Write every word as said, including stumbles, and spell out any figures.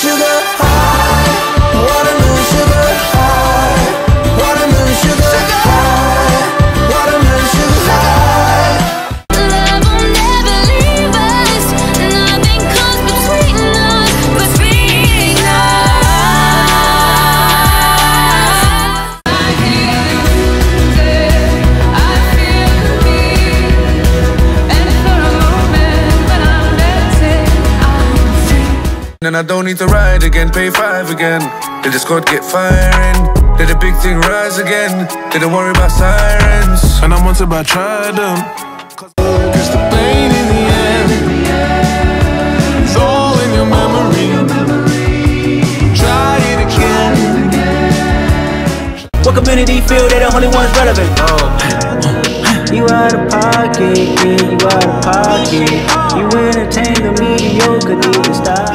sugar high, watermelon sugar high, watermelon sugar high, watermelon sugar high. Love will never leave us, nothing comes between us but being us. I hear you say, I feel the beat, and for a moment when I'm dancing, I'm free. And I don't need to ride again, pay five again. Did the squad get firing? Did the big thing rise again? Didn't worry about sirens. And I'm wanted by Trident. Cause the pain in the end is all in your memory. Try it again. What community feel they the only ones relevant? You out of pocket, yeah, you out of pocket. You entertain the mediocre, need to stop.